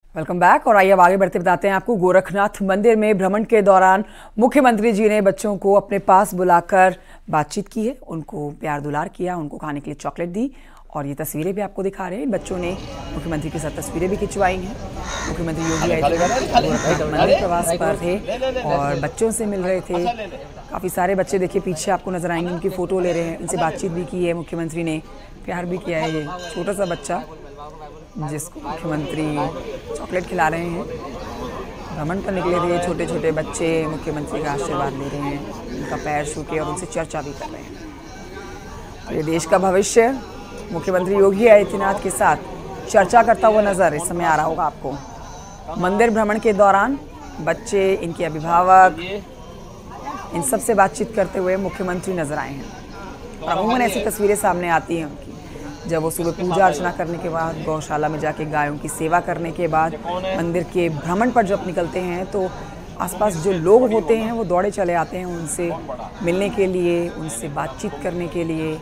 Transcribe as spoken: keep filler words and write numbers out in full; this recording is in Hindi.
Welcome back. और आइए अब आगे बढ़ते बताते हैं आपको। गोरखनाथ मंदिर में भ्रमण के दौरान मुख्यमंत्री जी ने बच्चों को अपने पास बुलाकर बातचीत की है, उनको प्यार दुलार किया, उनको खाने के लिए चॉकलेट दी। और ये तस्वीरें भी आपको दिखा रहे हैं। बच्चों ने मुख्यमंत्री के साथ तस्वीरें भी खिंचवाई हैं। मुख्यमंत्री योगी आदित्यनाथ गोरखनाथ मंदिर प्रवास पर थे और बच्चों से मिल रहे थे। काफ़ी सारे बच्चे देखिए पीछे आपको नजर आएंगे, उनकी फ़ोटो ले रहे हैं, उनसे बातचीत भी की है मुख्यमंत्री ने, प्यार भी किया है। ये छोटा सा बच्चा जिसको मुख्यमंत्री चॉकलेट खिला रहे हैं, भ्रमण पर निकले थे। छोटे छोटे बच्चे मुख्यमंत्री का आशीर्वाद ले रहे हैं, उनका पैर छू के और उनसे चर्चा भी कर रहे हैं। तो ये देश का भविष्य मुख्यमंत्री योगी आदित्यनाथ के साथ चर्चा करता हुआ नजर इस समय आ रहा होगा आपको। मंदिर भ्रमण के दौरान बच्चे, इनके अभिभावक, इन सब से बातचीत करते हुए मुख्यमंत्री नजर आए हैं। और अमूमन ऐसी तस्वीरें सामने आती हैं उनकी जब वो सुबह पूजा अर्चना करने के बाद, गौशाला में जाके गायों की सेवा करने के बाद, मंदिर के भ्रमण पर जब निकलते हैं तो आसपास जो लोग होते हैं वो दौड़े चले आते हैं उनसे मिलने के लिए, उनसे बातचीत करने के लिए।